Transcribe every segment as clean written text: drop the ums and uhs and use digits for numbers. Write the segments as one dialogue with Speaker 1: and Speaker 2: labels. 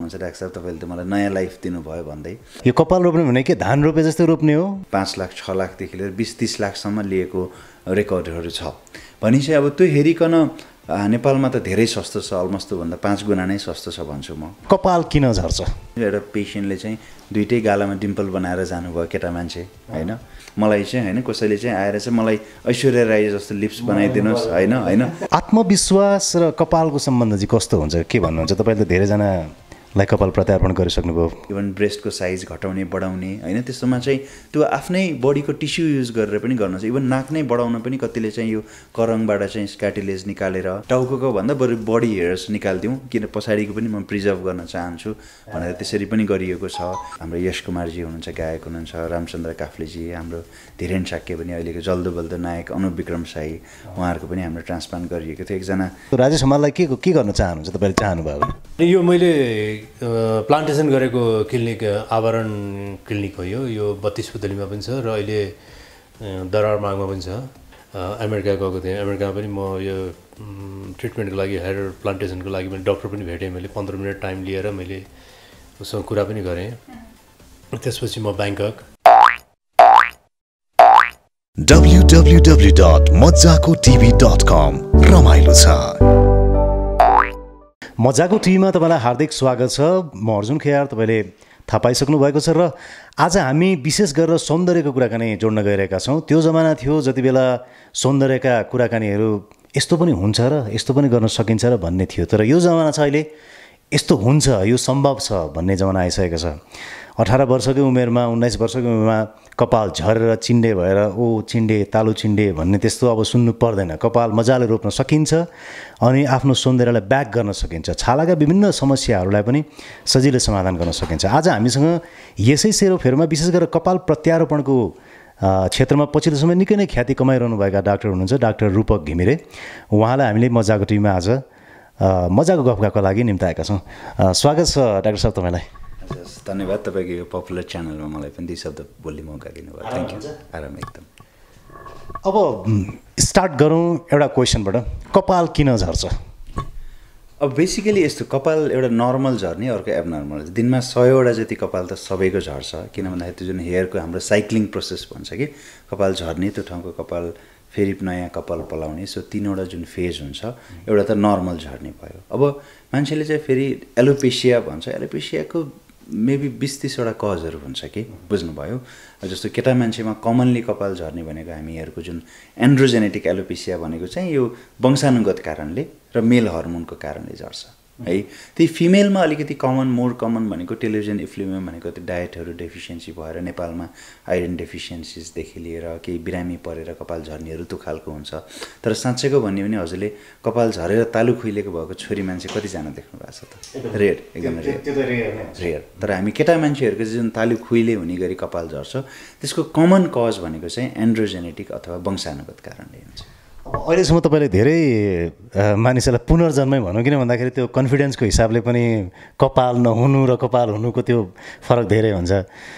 Speaker 1: हुन्छ डाक्टर साहब तपाईँले त मलाई नयाँ लाइफ दिनुभयो भन्दै।
Speaker 2: यो कपाल रोप्ने भने के धान रोपे जस्तो रोप्ने हो?
Speaker 1: 5 लाख 6 लाखदेखि लिएर 20-30 लाखसम्म लिएको रेकर्डहरू छ भनेपछि अब त्यो हेरिकन नेपालमा त धेरै सस्तो छ, अलमोस्ट त्योभन्दा 5 गुणा नै सस्तो छ भन्छु म।
Speaker 2: कपाल किन झर्छ?
Speaker 1: एउटा पेसेन्टले चाहिँ दुइटै गालामा डिम्पल बनाएर जानुभयो केटा मान्छे होइन, मलाई चाहिँ होइन कसैले चाहिँ आएर चाहिँ मलाई ऐश्वर्या राई जस्तो लिप्स बनाइदिनुहोस् होइन होइन।
Speaker 2: आत्मविश्वास र कपालको सम्बन्ध चाहिँ कस्तो हुन्छ के भन्नुहुन्छ? तपाईँले त धेरैजनालाई कपाल प्रत्यारोपण गरिसक्नुभयो।
Speaker 1: इभन ब्रेस्टको साइज घटाउने बढाउने होइन, त्यस्तोमा चाहिँ त्यो आफ्नै बडीको टिस्यु युज गरेर पनि गर्न सक्छ। इभन नाक नै बढाउन पनि कतिले चाहिँ यो करङबाट चाहिँ कार्टिलेज निकालेर टाउको भन्दा बरु बडी हेयर्स निकालिदिउँ, किन पछाडिको पनि म प्रिजर्भ गर्न चाहन्छु भनेर त्यसरी पनि गरिएको छ। हाम्रो यश कुमारजी हुनुहुन्छ, गायक हुनुहुन्छ, रामचन्द्र काफ्लेजी, हाम्रो धीरेन शाक्य पनि अहिलेको जल्दो बल्दो नायक, अनुप विक्रम साई, उहाँहरूको पनि हाम्रो ट्रान्सप्लान्ट गरिएको थियो। एकजना
Speaker 2: राजेश हमाललाई के गर्न चाहनुहुन्छ तपाईँले चाहनुभयो?
Speaker 3: यो मैले प्लान्टेसन गरेको क्लिनिक आवरण क्लिनिक हो यो 32 पुतलीमा पनि छ र अहिले दरार मागमा पनि छ। अमेरिका गएको थिएँ, अमेरिकामा पनि म यो ट्रिटमेन्टको लागि हेयर प्लान्टेसनको लागि मैले डक्टर पनि भेटेँ। मैले 15 मिनट टाइम लिएर मैले उसँग कुरा पनि गरेँ। त्यसपछि म ब्याङ्कक
Speaker 4: www.majjakotv.com रमाइलो छ।
Speaker 2: मजाको टिभीमा तपाईँलाई हार्दिक स्वागत छ। म अर्जुन खेयार, तपाईँले थाहा पाइसक्नु भएको छ। र आज हामी विशेष गरेर सौन्दर्यको कुराकानी जोड्न गइरहेका छौँ। त्यो जमाना थियो जति बेला सौन्दर्यका कुराकानीहरू यस्तो पनि हुन्छ र यस्तो पनि गर्न सकिन्छ र भन्ने थियो, तर यो जमाना छ अहिले यस्तो हुन्छ, यो सम्भव छ भन्ने जमाना आइसकेको छ। 18 वर्षकै उमेरमा 19 वर्षकै उमेरमा कपाल झरेर चिन्डे भएर चिन्डे तालु चिन्डे भन्ने त्यस्तो अब सुन्नु पर्दैन। कपाल मजाले रोप्न सकिन्छ अनि आफ्नो सौन्दर्यलाई ब्याक गर्न सकिन्छ। छालाका विभिन्न समस्याहरूलाई पनि सजिलै समाधान गर्न सकिन्छ। आज हामीसँग यसै सेरोफेरोमा विशेष गरेर कपाल प्रत्यारोपणको क्षेत्रमा पछिल्लो समय निकै नै ख्याति कमाइरहनुभएका डाक्टर हुनुहुन्छ, डाक्टर रूपक घिमिरे। उहाँलाई हामीले मजाको टिभीमा आज मजाको गफगाफका लागि निम्ताएका छौँ। स्वागत छ डाक्टर साहब तपाईँलाई।
Speaker 1: धन्यवाद, तपाईँको यो पपुलर च्यानलमा मलाई पनि 2 शब्द बोल्ने मौका दिनुभयो। Thank you. आराम एकदम।
Speaker 2: अब स्टार्ट गरौँ एउटा क्वेसनबाट, कपाल किन झर्छ?
Speaker 1: अब बेसिकली यस्तो, कपाल एउटा नर्मल झर्ने, अर्को एबनर्मल। दिनमा 100वटा जति कपाल त सबैको झर्छ, किन भन्दाखेरि त्यो जुन हेयरको हाम्रो साइक्लिङ प्रोसेस भन्छ कि कपाल झर्ने, त्यो ठाउँको कपाल फेरि नयाँ कपाल पलाउने, सो 3वटा जुन फेज हुन्छ, एउटा त नर्मल झर्ने भयो। अब मान्छेले चाहिँ फेरि एलोपेसिया भन्छ, एलोपेसियाको मेबी 20-30वटा कजहरू हुन्छ कि, बुझ्नुभयो। जस्तो केटा मान्छेमा कमनली कपाल झर्ने भनेको हामीहरूको जुन एन्ड्रोजेनेटिक एलोपेसिया भनेको चाहिँ यो वंशानुगत कारणले र मेल हर्मोनको कारणले झर्छ है। त्यही फिमेलमा अलिकति मोर कमन भनेको टेलिभिजन इफ्लुएन्जा भनेको त्यो डायटहरू डेफिसियन्सी भएर नेपालमा आइरन डेफिसियन्सिजदेखि लिएर केही बिरामी परेर कपाल झर्नेहरू त्यो खालको हुन्छ। तर साँच्चैको भन्यो भने हजुरले कपाल झरेर तालु खुइलेको भएको छोरी मान्छे कतिजना देख्नु भएको छ त? रेयर, एकदम रेयर। तर हामी केटा मान्छेहरूको जुन तालु खुइले हुने गरी कपाल झर्छ, त्यसको कमन कज भनेको चाहिँ एन्ड्रोजेनेटिक अथवा वंशानुगत कारणले हुन्छ।
Speaker 2: अहिलेसम्म तपाईँले धेरै मानिसहरूलाई पुनर्जन्मै भनौँ, किन भन्दाखेरि त्यो कन्फिडेन्सको हिसाबले पनि कपाल नहुनु र कपाल हुनुको त्यो फरक धेरै हुन्छ।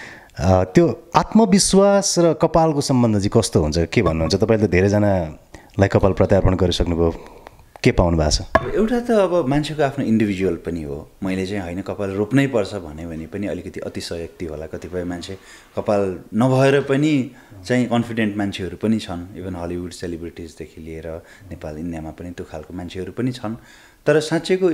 Speaker 2: त्यो आत्मविश्वास र कपालको सम्बन्ध चाहिँ कस्तो हुन्छ के भन्नुहुन्छ? तपाईँले त धेरैजनालाई कपाल प्रत्यारोपण गरिसक्नुभयो, के पाउनु भएको छ?
Speaker 1: एउटा त अब मान्छेको आफ्नो इन्डिभिजुअल पनि हो। मैले चाहिँ होइन कपाल रोप्नै पर्छ भन्यो भने पनि अलिकति अतिशयोक्ति होला। कतिपय मान्छे कपाल नभएर पनि चाहिँ कन्फिडेन्ट मान्छेहरू पनि छन्, इभन हलिउड सेलिब्रिटिजदेखि लिएर नेपाल इन्डियामा पनि त्यो खालको मान्छेहरू पनि छन्। तर साँच्चैको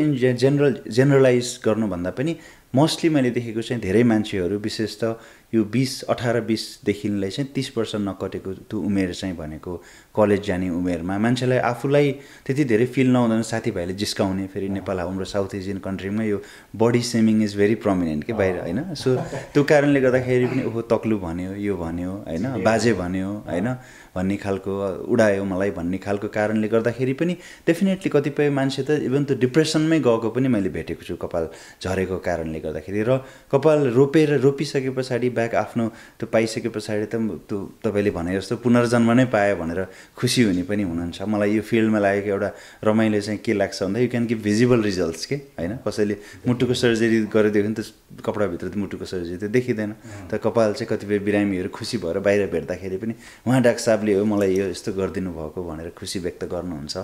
Speaker 1: जेनरलाइज गर्नुभन्दा पनि मोस्टली मैले देखेको चाहिँ धेरै मान्छेहरू विशेष त यो 18-20देखिलाई चाहिँ 30 वर्ष नकटेको त्यो उमेर चाहिँ भनेको कलेज जाने उमेरमा मान्छेलाई आफूलाई त्यति धेरै फिल नहुँदैन, साथीभाइले जिस्काउने। फेरि नेपाल हाम्रो साउथ एसियन कन्ट्रीमा यो body shaming is very prominent कि बाहिर होइन। सो त्यो कारणले गर्दाखेरि पनि ओहो तक्लु भन्यो, यो भन्यो होइन, बाजे भन्यो होइन भन्ने खालको, उडायो मलाई भन्ने खालको कारणले गर्दाखेरि पनि डेफिनेटली कतिपय मान्छे त इभन त्यो डिप्रेसनमै गएको पनि मैले भेटेको छु कपाल झरेको कारणले गर्दाखेरि। र कपाल रोपिसके पछाडि ब्याक आफ्नो त्यो पाइसके पछाडि त त्यो तपाईँले भने जस्तो पुनर्जन्म नै पायो भनेर खुसी हुने पनि हुनुहुन्छ। मलाई यो फिल्डमा लागेको एउटा रमाइलो चाहिँ के लाग्छ भन्दा you can give visible results के होइन। कसैले मुटुको सर्जरी गरिदियो भने त कपडाभित्र त मुटुको सर्जरी त देखिँदैन, तर कपाल चाहिँ कतिपय बिरामीहरू खुसी भएर बाहिर भेट्दाखेरि पनि उहाँ डाक्टर साहबले हो मलाई यो यस्तो गरिदिनु भएको भनेर खुसी व्यक्त गर्नुहुन्छ।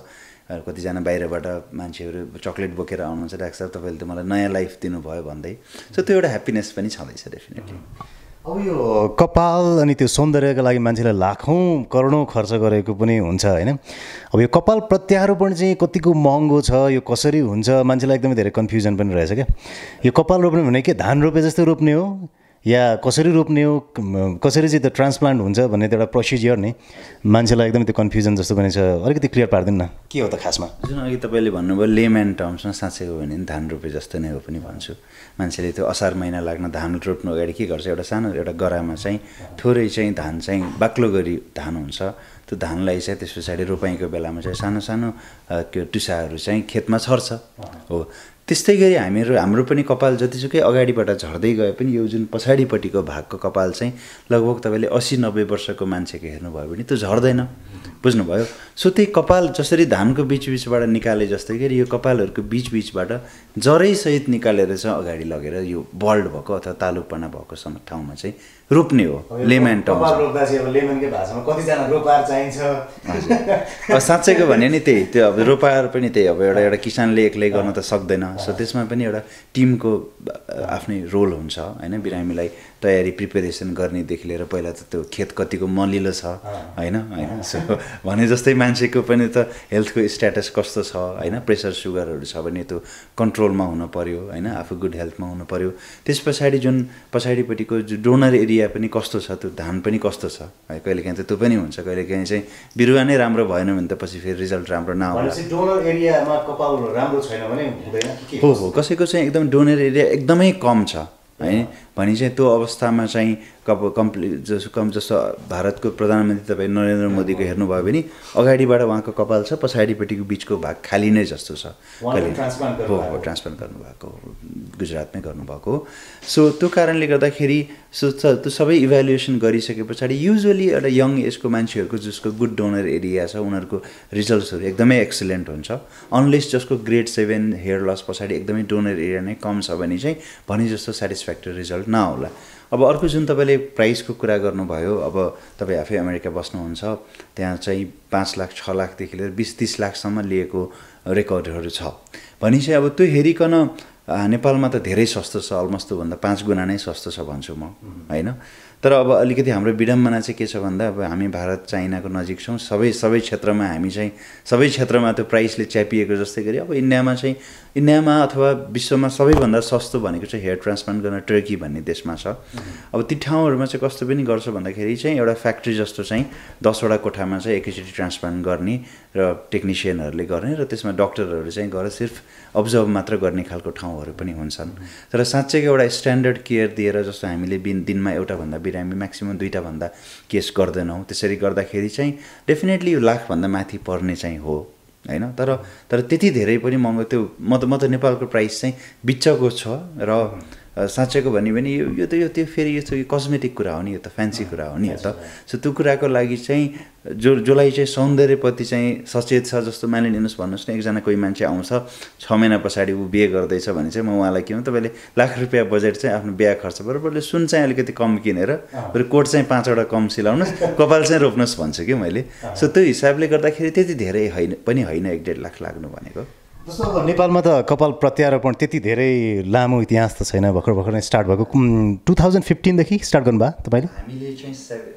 Speaker 1: कतिजना बाहिरबाट मान्छेहरू चक्लेट बोकेर आउनुहुन्छ डाक्टर साहब तपाईँले त मलाई नयाँ लाइफ दिनुभयो भन्दै सो त्यो एउटा ह्याप्पिनेस पनि छँदैछ डेफिनेटली।
Speaker 2: अब यो कपाल अनि त्यो सौन्दर्यका लागि मान्छेले लाखौँ करोडौँ खर्च गरेको पनि हुन्छ होइन। अब यो कपाल प्रत्यारोपण चाहिँ कतिको महँगो छ, यो कसरी हुन्छ, मान्छेलाई एकदमै धेरै कन्फ्युजन पनि रहेछ क्या। यो कपाल रोप्ने भने के धान रोपे जस्तै रोप्ने हो या कसरी रोप्ने हो, कसरी चाहिँ त्यो ट्रान्सप्लान्ट हुन्छ भन्ने त्यो एउटा प्रोसिजियर नि मान्छेलाई एकदमै त्यो कन्फ्युजन जस्तो पनि छ, अलिकति क्लियर पारिदिनु न के हो त खासमा?
Speaker 1: जुन अघि तपाईँले भन्नुभयो लेम्यान टर्म्समा साँच्चै हो भने धान रोपे जस्तो नै हो पनि भन्छु। मान्छेले त्यो असार महिना लाग्न धान रोप्नु अगाडि के गर्छ, एउटा सानो एउटा गरामा चाहिँ थोरै चाहिँ धान चाहिँ बाक्लो गरी धान हुन्छ, त्यो धानलाई चाहिँ त्यस पछाडि रोपाइँको बेलामा चाहिँ सानो सानो टुसाहरू चाहिँ खेतमा छर्छ हो। त्यस्तै गरी हाम्रो पनि कपाल जतिसुकै अगाडिबाट झर्दै गए पनि यो जुन पछाडिपट्टिको भागको कपाल चाहिँ लगभग तपाईँले 80-90 वर्षको मान्छेको हेर्नुभयो भने त्यो झर्दैन, बुझ्नुभयो। सो त्यही कपाल जसरी धानको बिचबिचबाट निकाले जस्तै गरी यो कपालहरूको बिचबिचबाट जरैसहित निकालेर चाहिँ अगाडि लगेर यो बल्ड भएको अथवा तालुपना भएको ठाउँमा चाहिँ रोप्ने हो लेम्यान टर्म्स। साँच्चैको भने नि त्यही त्यो अब रोपाएर पनि त्यही अब एउटा किसानले एक्लै गर्न त सक्दैन। सो त्यसमा पनि एउटा टिमको आफ्नै रोल हुन्छ होइन। बिरामीलाई तयारी प्रिपेरेसन गर्नेदेखि लिएर पहिला त त्यो खेत कतिको मलिलो छ होइन सो भने जस्तै मान्छेको पनि त हेल्थको स्ट्याटस कस्तो छ होइन, प्रेसर सुगरहरू छ भने त्यो कन्ट्रोलमा हुनु पऱ्यो होइन, आफू गुड हेल्थमा हुनु पऱ्यो। त्यस पछाडि जुन पछाडिपट्टिको जो डोनर एरिया पनि कस्तो छ, त्यो धान पनि कस्तो छ है, कहिलेकाहीँ त त्यो पनि हुन्छ, कहिलेकाहीँ चाहिँ बिरुवा नै राम्रो भएन भने त पछि फेरि रिजल्ट राम्रो नआउला।
Speaker 2: डोनर एरियामा कपाल राम्रो छैन भने हुँदैन
Speaker 1: हो कसैको चाहिँ एकदम डोनर एरिया एकदमै कम छ है भने चाहिँ त्यो अवस्थामा चाहिँ जस्तो भारतको प्रधानमन्त्री तपाईँ नरेन्द्र मोदीको हेर्नुभयो भने अगाडिबाट उहाँको कपाल छ, पछाडिपट्टिको बिचको भाग खाली नै जस्तो छ। ट्रान्सप्लान्ट गर्नुभएको गुजरातमै गर्नुभएको। सो त्यो कारणले गर्दाखेरि त्यो सबै इभ्यालुएसन गरिसके पछाडि युजुअली एउटा यङ एजको मान्छेहरूको जसको गुड डोनर एरिया छ उनीहरूको रिजल्ट्सहरू एकदमै एक्सिलेन्ट हुन्छ। अनलेस जसको ग्रेड 7 हेयर लस पछाडि एकदमै डोनर एरिया नै कम छ भने चाहिँ भने जस्तो सेटिस्फ्याक्टोरी रिजल्ट नआउला। अब अर्को जुन तपाईँले प्राइसको कुरा गर्नुभयो, अब तपाईँ आफै अमेरिका बस्नुहुन्छ, त्यहाँ चाहिँ 5 लाख 6 लाखदेखि लिएर 20-30 लाखसम्म लिएको रेकर्डहरू छ भने चाहिँ अब त्यो हेरिकन नेपालमा त धेरै सस्तो छ, अलमोस्ट त्योभन्दा 5 गुणा नै सस्तो छ भन्छु म होइन। तर अब अलिकति हाम्रो विडम्बना चाहिँ के छ भन्दा अब हामी भारत चाइनाको नजिक छौँ, सबै क्षेत्रमा हामी चाहिँ सबै क्षेत्रमा त्यो प्राइसले च्यापिएको जस्तै गरी अब इन्डियामा अथवा विश्वमा सबैभन्दा सस्तो भनेको चाहिँ हेयर ट्रान्सप्लान्ट गर्न टर्की भन्ने देशमा छ। अब ती ठाउँहरूमा चाहिँ कस्तो पनि गर्छ भन्दाखेरि चाहिँ एउटा फ्याक्ट्री जस्तो चाहिँ 10वटा कोठामा चाहिँ एकैचोटि ट्रान्सप्लान्ट गर्ने र टेक्निसियनहरूले गर्ने र त्यसमा डक्टरहरू चाहिँ गएर सिर्फ अब्जर्भ मात्र गर्ने खालको ठाउँहरू पनि हुन्छन्। तर साँच्चैको एउटा स्ट्यान्डर्ड केयर दिएर जस्तो हामीले दिनमा एउटाभन्दा बिरामी म्याक्सिमम् 2टा भन्दा केस गर्दैनौँ, त्यसरी गर्दाखेरि चाहिँ डेफिनेटली यो लाखभन्दा माथि पर्ने चाहिँ हो होइन। तर त्यति धेरै पनि महँगो त्यो म त नेपालको प्राइस चाहिँ बिचको छ र साँच्चैको भन्यो भने यो त्यो फेरि यो कस्मेटिक कुरा हो नि, यो त फ्यान्सी कुरा हो नि यो त। सो त्यो कुराको लागि चाहिँ जसलाई चाहिँ सौन्दर्यप्रति चाहिँ सचेत छ, जस्तो मानिलिनुहोस् भन्नुहोस् न एकजना कोही मान्छे आउँछ 6 महिना पछाडि ऊ बिहे गर्दैछ भने चाहिँ म उहाँलाई के भन्छ, तपाईँले लाख रुपियाँ बजेट चाहिँ आफ्नो बिहा खर्च बराबरले सुन चाहिँ अलिकति कम किनेर कोट चाहिँ 5वटा कम सिलाउनुहोस्, कपाल चाहिँ रोप्नुहोस् भन्छु कि मैले। सो त्यो हिसाबले गर्दाखेरि त्यति धेरै पनि होइन 1.5 लाख लाग्नु भनेको।
Speaker 2: जस्तो अब नेपालमा त कपाल प्रत्यारोपण त्यति धेरै लामो इतिहास त छैन, भर्खर नै स्टार्ट भएको 2015देखि स्टार्ट गर्नुभयो तपाईँले?
Speaker 1: हामीले चाहिँ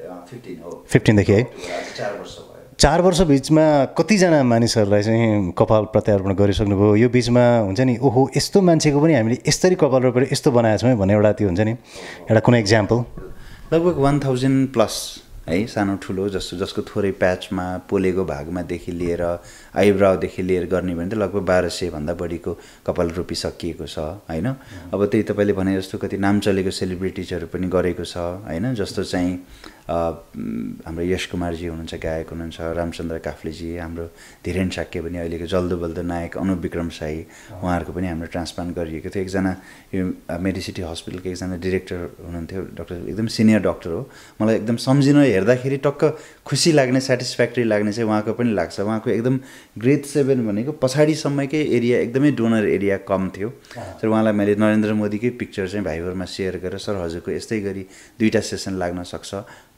Speaker 2: 15देखि है,
Speaker 1: 4 वर्ष भयो।
Speaker 2: 4 वर्ष बिचमा कतिजना मानिसहरूलाई चाहिँ कपाल प्रत्यारोपण गरिसक्नुभयो? यो बिचमा हुन्छ नि ओहो यस्तो मान्छेको पनि हामीले यसरी कपाल रोपेर यस्तो बनाएछौँ है भन्ने एउटा त्यो हुन्छ नि एउटा कुनै इक्जाम्पल?
Speaker 1: लगभग 1000+ है, सानो ठुलो जसको थोरै प्याचमा पोलेको भागमादेखि लिएर आइब्राउदेखि लिएर गर्ने भने त लगभग 1200 भन्दा बढीको कपाल रोपिसकिएको छ होइन। अब त्यही तपाईँले भने जस्तो कति नाम चलेको सेलिब्रिटिजहरू पनि गरेको छ होइन। जस्तो चाहिँ हाम्रो यश कुमारजी हुनुहुन्छ, गायक हुनुहुन्छ, रामचन्द्र काफ्लेजी, हाम्रो धीरेन शाक्य पनि अहिलेको जल्दो बल्दो नायक, अनुप विक्रम शाही, उहाँहरूको पनि हाम्रो ट्रान्सप्लान्ट गरिएको थियो। एकजना यो मेडिसिटी हस्पिटलको एकजना डिरेक्टर हुनुहुन्थ्यो, डक्टर एकदम सिनियर डक्टर हो, मलाई एकदम सम्झिन हेर्दाखेरि टक्क खुसी लाग्ने सेटिस्फ्याक्ट्री लाग्ने चाहिँ उहाँको पनि लाग्छ। उहाँको एकदम ग्रेड 7 भनेको पछाडिसम्मकै एरिया एकदमै डोनर एरिया कम थियो। तर उहाँलाई मैले नरेन्द्र मोदीकै पिक्चर चाहिँ भाइबरमा सेयर गरेर सर हजुरको यस्तै गरी 2टा सेसन लाग्न सक्छ,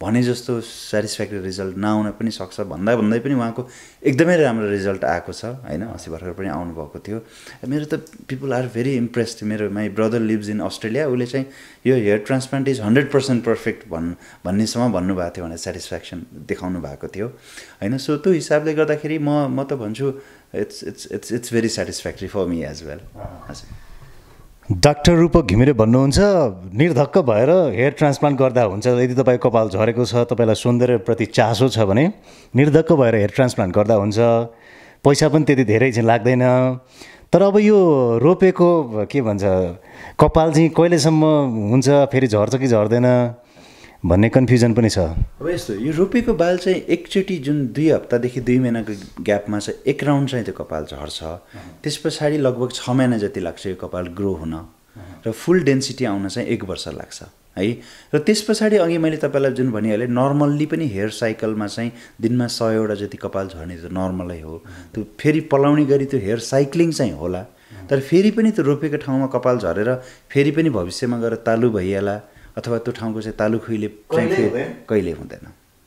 Speaker 1: भने जस्तो सेटिस्फ्याक्ट्री रिजल्ट नआउन पनि सक्छ भन्दै पनि उहाँको एकदमै राम्रो रिजल्ट आएको छ होइन। अस्ति भर्खर पनि आउनुभएको थियो। मेरो त पिपल आर भेरी इम्प्रेस्ड। मेरो my brother lives in Australia, उसले चाहिँ यो हेयर ट्रान्सप्लान्ट इज 100% पर्फेक्ट भन्नेसम्म भन्नुभएको थियो भनेर सेटिस्फ्याक्सन देखाउनु भएको थियो होइन। सो त्यो हिसाबले गर्दाखेरि म त भन्छु it's very satisfactory for me as well. हजुर।
Speaker 2: डाक्टर रूपक घिमिरे भन्नुहुन्छ निर्धक्क भएर हेयर ट्रान्सप्लान्ट गर्दा हुन्छ, यदि तपाईँको कपाल झरेको छ, तपाईँलाई सौन्दर्यप्रति चासो छ भने निर्धक्क भएर हेयर ट्रान्सप्लान्ट गर्दा हुन्छ, पैसा पनि त्यति धेरै चाहिँ लाग्दैन। तर अब यो रोपेको के भन्छ कपाल चाहिँ कहिलेसम्म हुन्छ, फेरि झर्छ कि झर्दैन भन्ने कन्फ्युजन पनि छ।
Speaker 1: अब यस्तो यो रोपेको बाल चाहिँ एकचोटि जुन 2 हप्तादेखि 2 महिनाको ग्यापमा चाहिँ एक राउन्ड चाहिँ त्यो कपाल झर्छ। त्यस पछाडि लगभग 6 महिना जति लाग्छ यो कपाल ग्रो हुन र फुल डेन्सिटी आउन चाहिँ 1 वर्ष लाग्छ है। र त्यस पछाडि अघि मैले तपाईँलाई जुन भनिहालेँ नर्मल्ली पनि हेयर साइकलमा चाहिँ दिनमा 100 जति कपाल झर्ने त नर्मलै हो। त्यो फेरि पलाउने गरी त्यो हेयर साइक्लिङ चाहिँ होला, तर फेरि पनि त्यो रोपेको ठाउँमा कपाल झरेर फेरि पनि भविष्यमा गएर तालु भइहाल्ला अथवा त्यो ठाउँको चाहिँ तालु खुइले चाहिँ कहिले हुँदैन।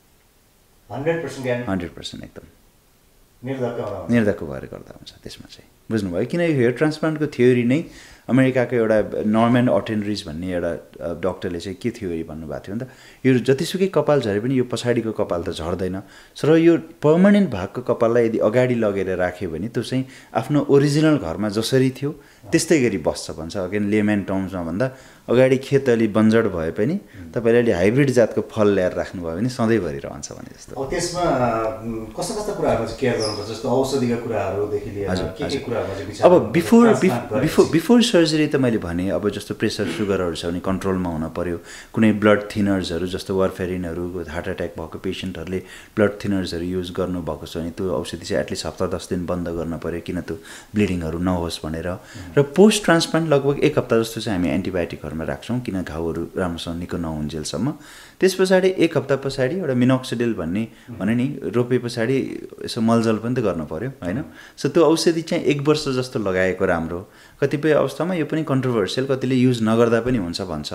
Speaker 1: 100% एकदम निर्धक्क भएर गर्दा हुन्छ त्यसमा चाहिँ। बुझ्नुभयो? किन यो हेयर ट्रान्सप्लान्टको थ्योरी नै अमेरिकाको एउटा नर्मन अटेनरिज भन्ने एउटा डक्टरले चाहिँ के थ्योरी भन्नुभएको थियो भने त यो जतिसुकै कपाल झरे पनि यो पछाडिको कपाल त झर्दैन। र यो पर्मानेन्ट भएको कपाललाई यदि अगाडि लगेर राख्यो भने त्यो चाहिँ आफ्नो ओरिजिनल घरमा जसरी थियो त्यस्तै गरी बस्छ भन्छ। अगेन लेमन टर्म्समा भन्दा अगाडि खेत अलि बन्जड भए पनि तपाईँले अलि हाइब्रिड जातको फल ल्याएर राख्नुभयो भने सधैँभरि रहन्छ भने जस्तो।
Speaker 2: त्यसमा कस्ता कस्ता कुराहरू चाहिँ केयर गर्नुपर्छ, जस्तो औषधिका कुराहरूदेखि लिएर के कुराहरूमा चाहिँ विचार?
Speaker 1: अब बिफोर सर्जरी त मैले भने अब जस्तो प्रेसर सुगरहरू छ भने कन्ट्रोलमा हुन पर्यो। कुनै ब्लड थिनर्सहरू जस्तो वारफेरिनहरू हार्ट एट्याक भएको पेसेन्टहरूले ब्लड थिनर्सहरू युज गर्नुभएको छ भने त्यो औषधि चाहिँ एटलिस्ट हप्ता 10 दिन बन्द गर्न पर्यो, किन त्यो ब्लिडिङहरू नहोस् भनेर। र पोस्ट ट्रान्सप्लान्ट लगभग 1 हप्ता जस्तो चाहिँ हामी एन्टिबायोटिकहरूमा राख्छौँ, किन घाउहरू राम्रोसँग निको नहुन्जेलसम्म। त्यस पछाडि 1 हप्ता पछाडि एउटा मिनोक्सिडिल भन्ने भने नि रोपे पछाडि यसो मलजल पनि त गर्नु पर्यो होइन। सो त्यो औषधि चाहिँ 1 वर्ष जस्तो लगाएको राम्रो। कतिपय अवस्थामा यो पनि कन्ट्रोभर्सियल, कतिले युज नगर्दा पनि हुन्छ भन्छ।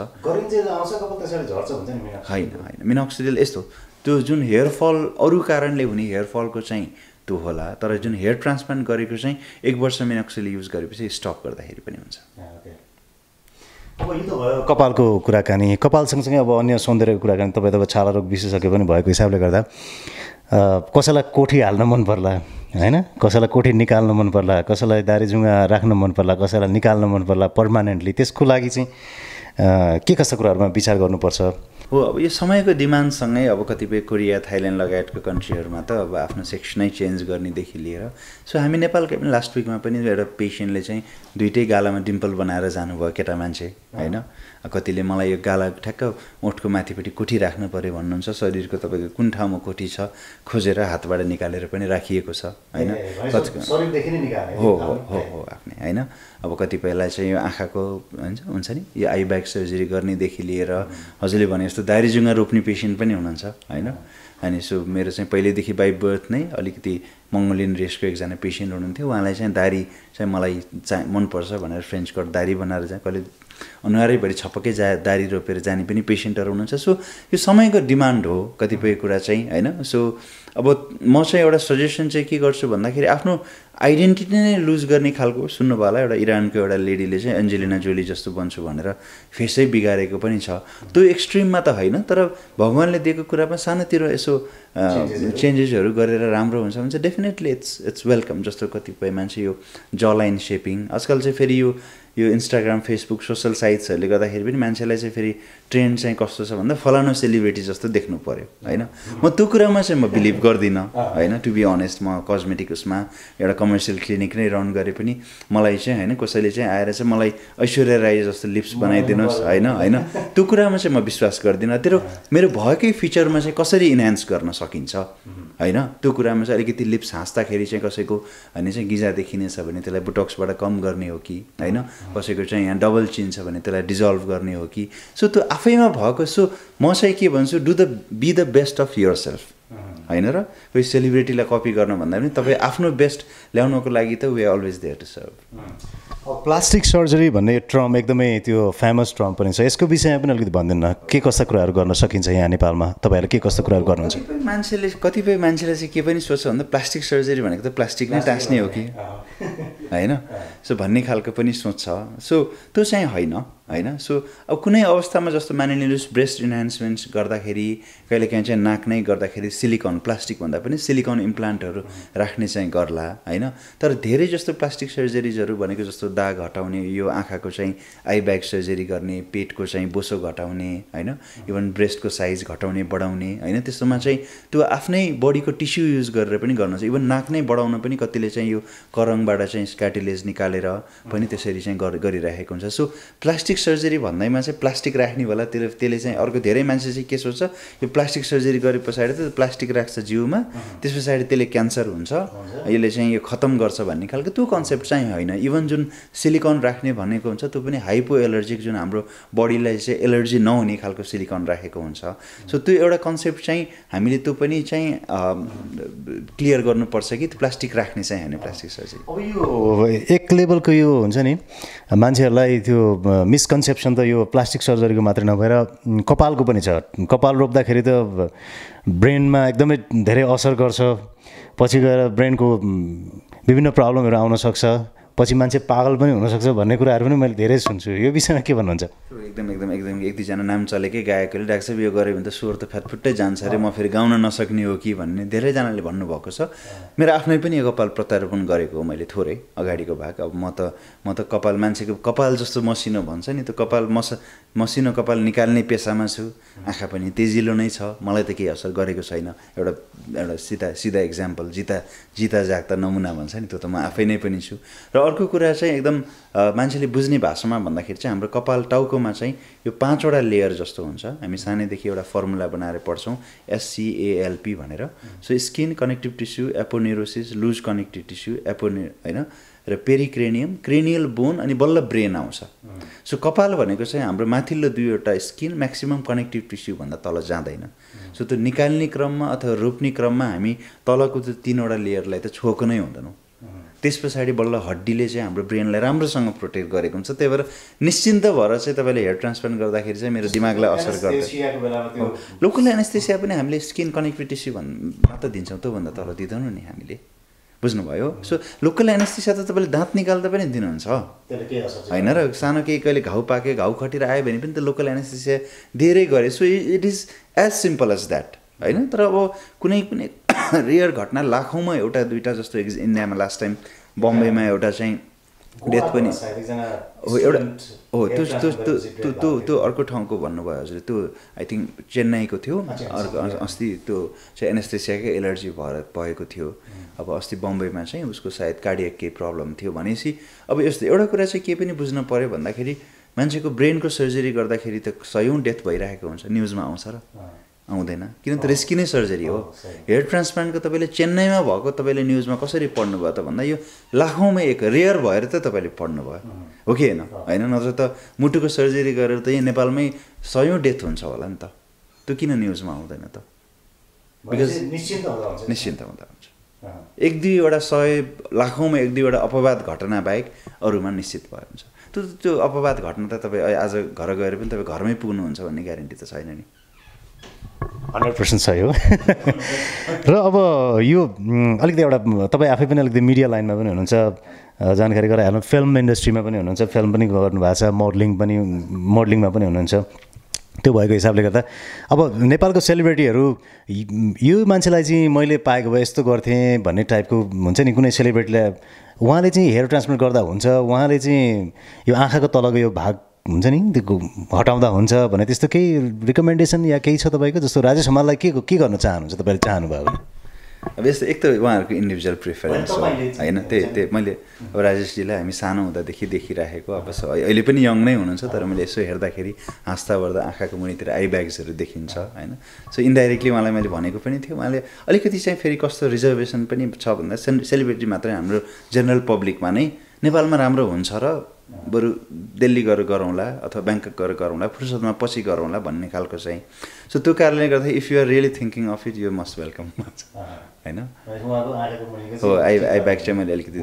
Speaker 1: होइन मिनोक्सिडिल यस्तो त्यो जुन हेयर फल अरू कारणले हुने हेयर फलको चाहिँ त्यो होला, तर जुन हेयर ट्रान्सप्लान्ट गरेको चाहिँ 1 वर्ष मिनोक्सिडिल युज गरेपछि स्टप गर्दाखेरि पनि हुन्छ।
Speaker 2: अब यो त भयो कपालको कुराकानी। कपाल सँगसँगै अब अन्य सौन्दर्यको कुराकानी। तपाईँ त छाला रोग विशेषज्ञ पनि भएको हिसाबले गर्दा कसैलाई कोठी हाल्न मन पर्ला होइन, कसैलाई कोठी निकाल्न मन पर्ला, कसैलाई दारीजुङ्गा राख्न मन पर्ला, कसैलाई निकाल्न मन पर्ला पर्मानेन्टली, त्यसको लागि चाहिँ के कस्ता कुराहरूमा विचार गर्नुपर्छ?
Speaker 1: हो अब यो समयको डिमान्डसँगै अब कतिपय कोरिया थाइल्यान्ड लगायतको कन्ट्रीहरूमा त अब आफ्नो सेक्स नै चेन्ज गर्नेदेखि लिएर सो हामी नेपालकै पनि लास्ट विकमा पनि एउटा पेसेन्टले चाहिँ 2टै गालामा डिम्पल बनाएर जानुभयो केटा मान्छे होइन। कतिले मलाई यो गाला ठ्याक्क ओठको माथिपट्टि कोठी राख्नु पऱ्यो भन्नुहुन्छ, शरीरको तपाईँको कुन ठाउँमा कोठी छ खोजेर हातबाट निकालेर पनि राखिएको छ होइन। हो हो हो हो आफ्नै होइन। अब कतिपयलाई चाहिँ यो आँखाको हुन्छ नि यो आई ब्याग सर्जरी गर्नेदेखि लिएर हजुरले भने जस्तो दारीजुङ्गा रोप्ने पेसेन्ट पनि हुनुहुन्छ होइन। अनि सो मेरो चाहिँ पहिल्यैदेखि बाई बर्थ नै अलिकति मङ्गोलियन रेसको एकजना पेसेन्ट हुनुहुन्थ्यो, उहाँलाई चाहिँ दारी चाहिँ मलाई मनपर्छ भनेर फ्रेन्च कट दारी बनाएर चाहिँ कहिले अनुहारैभरि छपक्कै दारी रोपेर जाने पनि पेसेन्टहरू हुनुहुन्छ। सो यो समयको डिमान्ड हो कतिपय कुरा चाहिँ होइन। सो अब म चाहिँ एउटा सजेसन चाहिँ के गर्छु भन्दाखेरि आफ्नो आइडेन्टिटी नै लुज गर्ने खालको सुन्नुभयो होला, एउटा इरानको एउटा लेडीले चाहिँ एन्जेलिना जोली जस्तो बन्छु भनेर फेसै बिगारेको पनि छ। त्यो एक्सट्रिममा त होइन, तर भगवान्ले दिएको कुरामा सानोतिर यसो चेन्जेसहरू गरेर राम्रो हुन्छ भने चाहिँ डेफिनेटली इट्स वेलकम। जस्तो कतिपय मान्छे यो जलाइन सेपिङ आजकल चाहिँ फेरि यो इन्स्टाग्राम फेसबुक सोसल साइट्सहरूले गर्दाखेरि पनि मान्छेलाई चाहिँ फेरि ट्रेन्ड चाहिँ कस्तो छ भन्दा फलानु सेलिब्रिटी जस्तो देख्नु पऱ्यो होइन। म त्यो कुरामा चाहिँ म बिलिभ गर्दिनँ होइन। टु बी अनेस्ट म कस्मेटिक उसमा एउटा कमर्सियल क्लिनिक नै रन गरे पनि मलाई चाहिँ होइन कसैले चाहिँ आएर चाहिँ मलाई ऐश्वर्या राई जस्तो लिप्स बनाइदिनुहोस् होइन होइन त्यो कुरामा चाहिँ म विश्वास गर्दिनँ। त्यो मेरो भएकै फिचरमा चाहिँ कसरी इन्हान्स गर्न सकिन्छ होइन, त्यो कुरामा चाहिँ अलिकति लिप्स हाँस्दाखेरि चाहिँ कसैको होइन चाहिँ गिजा देखिनेछ भने त्यसलाई बोटक्सबाट कम गर्ने हो कि होइन, कसैको चाहिँ यहाँ डबल चिन छ भने त्यसलाई डिजल्भ गर्ने हो कि। सो त्यो आफैमा भएको। सो म चाहिँ के भन्छु be the best of yourself होइन र कोही सेलिब्रिटीलाई कपी गर्न भन्दा पनि तपाईँ आफ्नो बेस्ट ल्याउनको लागि त we always there to serve
Speaker 2: plastic surgery भन्ने टर्म एकदमै त्यो फेमस टर्म पनि छ यसको विषयमा पनि अलिकति भनिदिनु न के कस्ता कुराहरू गर्न सकिन्छ यहाँ नेपालमा तपाईँहरूले के कस्ता कुराहरू गर्नुहुन्छ
Speaker 1: कतिपय मान्छेले चाहिँ के पनि सोच्छ भन्दा प्लास्टिक सर्जरी भनेको त प्लास्टिक नै टाँस्ने हो कि होइन सो भन्ने खालको पनि सोच छ सो त्यो चाहिँ होइन सो अब कुनै अवस्थामा जस्तो मानिलिनुहोस् ब्रेस्ट इन्हान्समेन्ट्स गर्दाखेरि कहिलेकाहीँ चाहिँ नाक नै गर्दाखेरि सिलिकन प्लास्टिक भन्दा पनि सिलिकन इम्प्लान्टहरू राख्ने चाहिँ गर्ला होइन तर धेरै जस्तो प्लास्टिक सर्जरिजहरू भनेको जस्तो दाग हटाउने यो आँखाको चाहिँ आई ब्याग सर्जरी गर्ने पेटको चाहिँ बोसो घटाउने होइन इभन ब्रेस्टको साइज घटाउने बढाउने होइन त्यस्तोमा चाहिँ त्यो आफ्नै बडीको टिस्यु युज गरेर पनि गर्नु छ इभन नाक नै बढाउन पनि कतिले चाहिँ यो करङबाट चाहिँ कार्टिलेज निकालेर पनि त्यसरी चाहिँ गरिरहेको हुन्छ सो प्लास्टिक सर्जरी भन्दैमा चाहिँ प्लास्टिक राख्ने बेला त्यसले चाहिँ अर्को धेरै मान्छे चाहिँ के सोच्छ यो प्लास्टिक सर्जरी गरे पछाडि त प्लास्टिक राख्छ जिउमा त्यस पछाडि त्यसले क्यान्सर हुन्छ यसले चाहिँ यो खतम गर्छ भन्ने खालको त्यो कन्सेप्ट चाहिँ होइन इभन जुन सिलिकन राख्ने भनेको हुन्छ त्यो पनि हाइपो एलर्जिक जुन हाम्रो बडीलाई चाहिँ एलर्जी नहुने खालको सिलिकन राखेको हुन्छ सो त्यो एउटा कन्सेप्ट चाहिँ हामीले त्यो पनि चाहिँ क्लियर गर्नुपर्छ कि त्यो प्लास्टिक राख्ने चाहिँ होइन प्लास्टिक सर्जरी
Speaker 2: अब यो एक लेभलको यो हुन्छ नि मान्छेहरूलाई त्यो मिसकन्सेप्सन त यो प्लास्टिक सर्जरीको मात्रै नभएर कपालको पनि छ कपाल रोप्दाखेरि त ब्रेनमा एकदमै धेरै असर गर्छ पछि गएर ब्रेनको विभिन्न प्रब्लमहरू आउन सक्छ पछि मान्छे पागल पनि हुनसक्छ भन्ने कुराहरू पनि मैले धेरै सुन्छु यो विषयमा के भन्नुहुन्छ
Speaker 1: एकदम एक दुईजना नाम चलेकै गायकहरूले डाक्टर साहब यो गऱ्यो भने त स्वर त फ्याटफुट्टै जान्छ अरे म फेरि गाउन नसक्ने हो कि भन्ने धेरैजनाले भन्नुभएको छ मेरो आफ्नै पनि यो कपाल प्रत्यारोपण गरेको हो मैले थोरै अगाडिको भाग अब म त कपाल मान्छेको कपाल जस्तो मसिनो भन्छ नि त्यो कपाल मसिनो कपाल निकाल्ने पेसामा छु आँखा पनि तेजिलो नै छ मलाई त केही असर गरेको छैन एउटा सिधा इक्जाम्पल जिता जाग्दा नमुना भन्छ नि त्यो त म आफै नै पनि छु र अर्को कुरा चाहिँ एकदम मान्छेले बुझ्ने भाषामा भन्दाखेरि चाहिँ हाम्रो कपाल टाउकोमा चाहिँ यो 5वटा लेयर जस्तो हुन्छ हामी सानैदेखि एउटा फर्मुला बनाएर पढ्छौँ SCALP भनेर so skin connective tissue aponeurosis loose connective tissue होइन र पेरिक्रेनियम क्रेनियल बोन अनि बल्ल ब्रेन आउँछ सो कपाल भनेको चाहिँ हाम्रो माथिल्लो 2वटा स्किन म्याक्सिमम कनेक्टिभ टिस्यु भन्दा तल जाँदैन सो त्यो निकाल्ने क्रममा अथवा रोप्ने क्रममा हामी तलको त्यो 3वटा लेयरलाई त छोएको नै हुँदैनौँ त्यस पछाडि बल्ल हड्डीले चाहिँ हाम्रो ब्रेनलाई राम्रोसँग प्रोटेक्ट गरेको हुन्छ त्यही भएर निश्चिन्त भएर चाहिँ तपाईँले हेयर ट्रान्सप्लान्ट गर्दाखेरि चाहिँ मेरो दिमागलाई असर गर्दैन लोकल एनेस्थेसिया पनि हामीले स्किन कनेक्टिभ टिस्यु मात्र दिन्छौँ त्योभन्दा तल दिँदैनौँ नि हामीले बुझ्नुभयो सो लोकल एनेस्थेसिया त तपाईँले दाँत निकाल्दा पनि दिनुहुन्छ होइन र सानो केही कहिले घाउ पाके घाउ खटेर आयो भने पनि त लोकल एनेस्थेसिया धेरै गरे so it is as simple as that होइन तर अब कुनै रेयर घटना लाखौँमा एउटा दुईवटा जस्तो इन्डियामा लास्ट टाइम बम्बईमा एउटा चाहिँ डेथ पनि हो एउटा हो त्यो अर्को ठाउँको भन्नुभयो हजुर त्यो आई थिङ्क चेन्नईको थियो अर्को अस्ति त्यो चाहिँ एनेस्थेसियाकै एलर्जी भएको थियो अब अस्ति बम्बईमा चाहिँ उसको सायद कार्डियक केही प्रब्लम थियो भनेपछि अब यस्तो एउटा कुरा चाहिँ के पनि बुझ्नु पऱ्यो भन्दाखेरि मान्छेको ब्रेनको सर्जरी गर्दाखेरि त सयौँ डेथ भइरहेको हुन्छ न्युजमा आउँछ र आउँदैन किन त रिस्की नै सर्जरी हो हेयर ट्रान्सप्लान्टको तपाईँले चेन्नईमा भएको तपाईँले न्युजमा कसरी पढ्नुभयो त भन्दा यो लाखौँमा एक रेयर भएर त तपाईँले पढ्नुभयो हो कि होइन नत्र त मुटुको सर्जरी गरेर त यहाँ नेपालमै सयौँ डेथ हुन्छ होला नि त त्यो किन न्युजमा आउँदैन त बिकज निश्चिन्त हुँदा हुन्छ 1-2वटा 100 लाखौँमा 1-2वटा अपवाद घटना बाहेक अरूमा निश्चित भयो हुन्छ त्यो अपवाद घटना त तपाईँ आज घर गएर पनि तपाईँ घरमै पुग्नुहुन्छ भन्ने ग्यारेन्टी त छैन नि
Speaker 2: 100% सही हो र अब यो अलिकति एउटा तपाईँ आफै पनि अलिकति मिडिया लाइनमा पनि हुनुहुन्छ जानकारी गराइहाल्नु फिल्म इन्डस्ट्रीमा पनि हुनुहुन्छ फिल्म पनि गर्नुभएको छ मोडलिङमा पनि हुनुहुन्छ त्यो भएको हिसाबले गर्दा अब नेपालको सेलिब्रिटीहरू यो मान्छेलाई चाहिँ मैले पाएको भए यस्तो गर्थेँ भन्ने टाइपको हुन्छ नि कुनै सेलिब्रिटीलाई उहाँले चाहिँ हेयर ट्रान्सप्लान्ट गर्दा हुन्छ उहाँले चाहिँ यो आँखाको तलको यो भाग हुन्छ नि त्यो हटाउँदा हुन्छ भने त्यस्तो केही रिकमेन्डेसन या केही छ तपाईँको जस्तो राजेश हमाललाई के गर्न चाहनुहुन्छ तपाईँले चाहनुभयो भने
Speaker 1: अब यस्तो एक त उहाँहरूको इन्डिभिजुअल प्रिफरेन्स हो होइन त्यही मैले अब राजेशजीलाई हामी सानो हुँदादेखि देखिराखेको अब अहिले पनि यङ नै हुनुहुन्छ तर मैले यसो हेर्दाखेरि हाँस्दा बढ्दा आँखाको मुनितिर आई ब्याग्सहरू देखिन्छ होइन सो इन्डाइरेक्टली उहाँलाई मैले भनेको पनि थियो उहाँले अलिकति चाहिँ फेरि कस्तो रिजर्भेसन पनि छ भन्दा सेलिब्रिटी मात्रै हाम्रो जेनरल पब्लिकमा नै नेपालमा राम्रो हुन्छ र बरु दिल्ली गएर गरौँला अथवा ब्याङ्कक गएर गरौँला फुर्सदमा पछि गरौँला भन्ने खालको चाहिँ सो त्यो कारणले गर्दा if you are really thinking of it you must welcome होइन हो आई ब्याक चाहिँ मैले अलिकति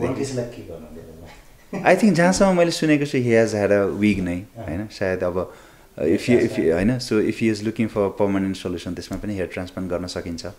Speaker 1: देखेँ आई थिङ्क जहाँसम्म मैले सुनेको छु he has had a wig नै होइन सायद अब इफ यु होइन so if you is looking for permanent solution त्यसमा पनि हेयर ट्रान्सप्लान्ट गर्न सकिन्छ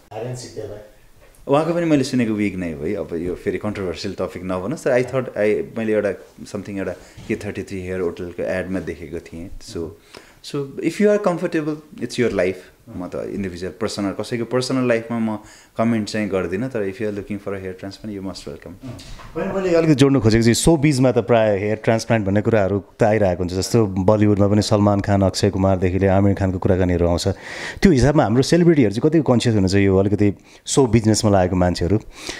Speaker 1: उहाँको पनि मैले सुनेको विग नै हो है अब यो फेरि कन्ट्रोभर्सियल टपिक नभनोस् तर आई थट मैले एउटा समथिङ एउटा K33 हेयर होटलको एडमा देखेको थिएँ so if you are comfortable it's your life म त इन्डिभिजुअल पर्सनल कसैको पर्सनल लाइफमा म कमेन्ट चाहिँ गर्दिनँ तर if you are looking for a hair transplant you must welcome
Speaker 2: मैले अलिकति जोड्नु खोजेको चाहिँ सो बिजमा त प्रायः हेयर ट्रान्सप्लान्ट भन्ने कुराहरू त आइरहेको हुन्छ जस्तो बलिउडमा पनि सलमान खान अक्षय कुमारदेखि लिएर आमिर खानको कुराकानीहरू आउँछ त्यो हिसाबमा हाम्रो सेलिब्रिटीहरू चाहिँ कतिको कन्सियस हुनुहुन्छ यो अलिकति सो बिजनेसमा लागेको मान्छेहरू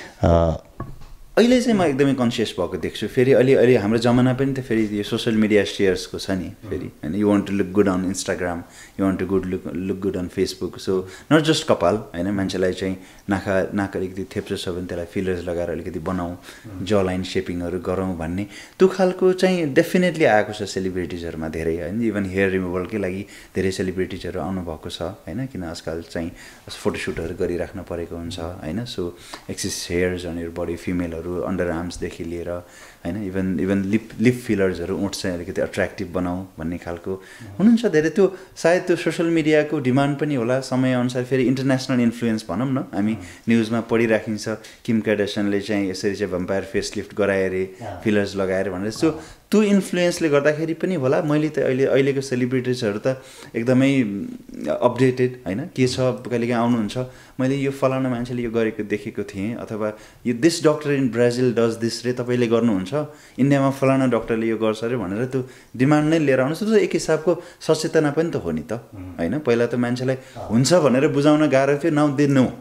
Speaker 1: अहिले चाहिँ म एकदमै कन्सियस भएको देख्छु फेरि अलि हाम्रो जमाना पनि त फेरि यो सोसियल मिडिया सेयर्सको छ नि फेरि होइन you want to look good on Instagram you want to look good on Facebook so not just कपाल होइन मान्छेलाई चाहिँ नाक अलिकति थेप्चो छ भने त्यसलाई फिलर्स लगाएर अलिकति बनाऊँ ज लाइन सेपिङहरू गरौँ भन्ने त्यो खालको चाहिँ डेफिनेटली आएको छ सेलिब्रिटिजहरूमा धेरै होइन इभन हेयर रिमुभलकै लागि धेरै सेलिब्रिटिजहरू आउनुभएको छ होइन किन आजकल चाहिँ फोटोसुटहरू गरिराख्न परेको हुन्छ होइन so excess hairs on your body फिमेलहरू अन्डर आर्म्सदेखि लिएर होइन इभन लिप फिलर्सहरू ओठ चाहिँ अलिकति अट्र्याक्टिभ बनाऊ भन्ने खालको हुनुहुन्छ धेरै त्यो सायद त्यो सोसियल मिडियाको डिमान्ड पनि होला समयअनुसार फेरि इन्टरनेसनल इन्फ्लुएन्स भनौँ न हामी न्युजमा पढिराखिन्छ किम कार्दासियनले चाहिँ यसरी चाहिँ भम्पायर फेसलिफ्ट गराए अरे फिलर्स लगाएर भनेर सो त्यो इन्फ्लुएन्सले गर्दाखेरि पनि होला मैले त अहिलेको सेलिब्रिटिजहरू त एकदमै अपडेटेड होइन के छ कहिलेकाहीँ आउनुहुन्छ मैले यो फलाना मान्छेले यो गरेको देखेको थिएँ अथवा यो this doctor in Brazil does this रे तपाईँले गर्नुहुन्छ इन्डियामा फलाना डक्टरले यो गर्छ अरे भनेर त्यो डिमान्ड नै लिएर आउनुहोस् त्यो एक हिसाबको सचेतना पनि त हो नि त होइन पहिला त मान्छेलाई हुन्छ भनेर बुझाउन गाह्रो थियो now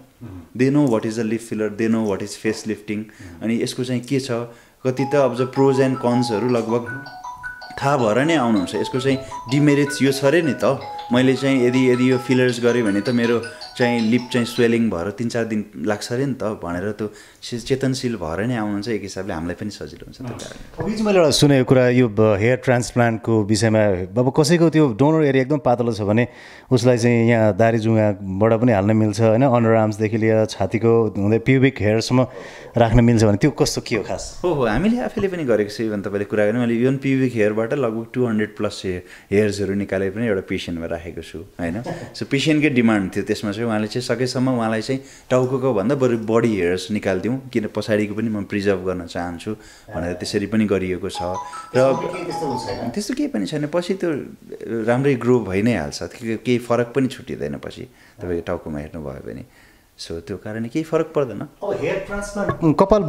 Speaker 1: they know what is a lip filler they know what is face lifting अनि यसको चाहिँ के छ कति त अब जो प्रोज एन्ड कन्सहरू लगभग थाहा भएर नै आउनुहुन्छ यसको चाहिँ डिमेरिट्स यो छ अरे नि त मैले चाहिँ यदि यो फिलर्स गरेँ भने त मेरो चाहिँ लिप चाहिँ स्वेलिङ भएर 3-4 दिन लाग्छ अरे नि त भनेर त्यो चेतनशील भएर नै आउनुहुन्छ एक हिसाबले हामीलाई पनि सजिलो हुन्छ त्यो कारण
Speaker 2: बिच मैले एउटा सुनेको कुरा यो हेयर ट्रान्सप्लान्टको विषयमा अब कसैको त्यो डोनर एरिया एकदम पातलो छ भने उसलाई चाहिँ यहाँ दारी जुङ्गाबाट पनि हाल्न मिल्छ होइन अन्डर आर्म्सदेखि लिएर छातीको हुँदै प्युबिक हेयरसम्म राख्न मिल्छ भने त्यो कस्तो के हो खास
Speaker 1: हो हामीले आफैले पनि गरेको छु इभन तपाईँले कुरा गर्नु मैले इभन प्युबिक हेयरबाट लगभग 200+ हेयर्सहरू निकालेर पनि एउटा पेसेन्टमा राखेको छु होइन सो पेसेन्टकै डिमान्ड थियो त्यसमा चाहिँ उहाँले चाहिँ सकेसम्म उहाँलाई चाहिँ टाउको भन्दा बरु बडी हेयर्स निकालिदिउँ किन पछाडिको पनि म प्रिजर्भ गर्न चाहन्छु भनेर त्यसरी पनि गरिएको छ र त्यस्तो केही पनि छैन पछि त्यो राम्रै ग्रो भइ नै हाल्छ केही फरक पनि छुटिँदैन पछि तपाईँको टाउकोमा हेर्नुभयो भने सो त्यो कारणले केही फरक पर्दैन
Speaker 2: अब हेयर ट्रान्सप्लान्ट कपाल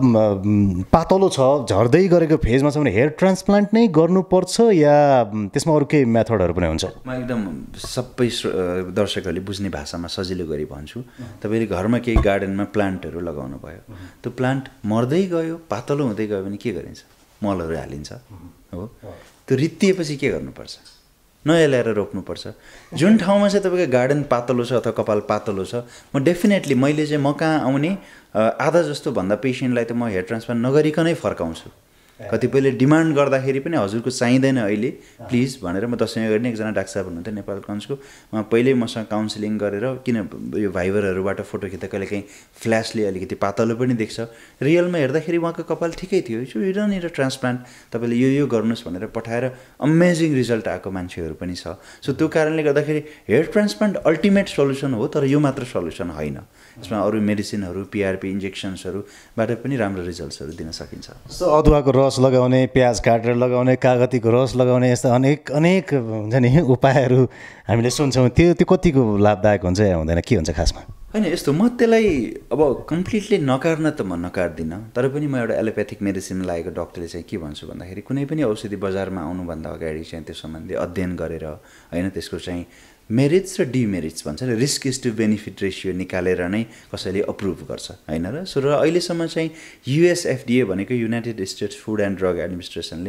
Speaker 2: पातलो छ झर्दै गरेको फेजमा छ भने हेयर ट्रान्सप्लान्ट नै गर्नुपर्छ या त्यसमा अरू केही मेथडहरू पनि हुन्छ
Speaker 1: म एकदम सबै दर्शकहरूले बुझ्ने भाषामा सजिलो गरी भन्छु तपाईँले घरमा केही गार्डनमा प्लान्टहरू लगाउनु भयो त्यो प्लान्ट मर्दै गयो पातलो हुँदै गयो भने के गरिन्छ मलहरू हालिन्छ हो त्यो रित्तिएपछि के गर्नुपर्छ नयाँ ल्याएर रोप्नुपर्छ जुन ठाउँमा चाहिँ तपाईँको गार्डन पातलो छ अथवा कपाल पातलो छ म डेफिनेटली मैले चाहिँ म कहाँ आउने आधा जस्तो भन्दा पेसेन्टलाई त म हेयर ट्रान्सप्लान्ट नगरिकनै फर्काउँछु कतिपयले डिमान्ड गर्दाखेरि पनि हजुरको चाहिँदैन अहिले प्लिज भनेर म दसैँ अगाडि नै एकजना डाक्टर साहब हुनुहुन्थ्यो नेपालगञ्जको उहाँ पहिल्यै मसँग काउन्सिलिङ गरेर किन यो भाइबरहरूबाट फोटो खिच्दा कहिलेकाहीँ फ्ल्यासले अलिकति पातलो पनि देख्छ रियलमा हेर्दाखेरि उहाँको कपाल ठिकै थियो you don't need a transplant तपाईँले यो गर्नुहोस् भनेर पठाएर अमेजिङ रिजल्ट आएको मान्छेहरू पनि छ सो त्यो कारणले गर्दाखेरि हेयर ट्रान्सप्लान्ट अल्टिमेट सल्युसन हो तर यो मात्र सल्युसन होइन यसमा अरू मेडिसिनहरू PRP इन्जेक्सन्सहरूबाट पनि राम्रो रिजल्ट्सहरू दिन सकिन्छ
Speaker 2: जस्तो अदुवाको रस लगाउने प्याज काटेर लगाउने कागतीको रस लगाउने यस्ता अनेक हुन्छ नि उपायहरू हामीले सुन्छौँ त्यो कतिको लाभदायक हुन्छ या हुँदैन के हुन्छ खासमा
Speaker 1: होइन यस्तो म त्यसलाई अब कम्प्लिटली नकार्न त म नकार्दिनँ तर पनि म एउटा एलोप्याथिक मेडिसिन लागेको डक्टरले चाहिँ के भन्छु भन्दाखेरि कुनै पनि औषधि बजारमा आउनुभन्दा अगाडि चाहिँ त्यो सम्बन्धी अध्ययन गरेर होइन त्यसको चाहिँ मेरिट्स र डिमेरिट्स भन्छ र risk is to benefit ratio निकालेर नै कसैले अप्रुभ गर्छ होइन र अहिलेसम्म चाहिँ US FDA भनेको united states food and drug एडमिनिस्ट्रेसनले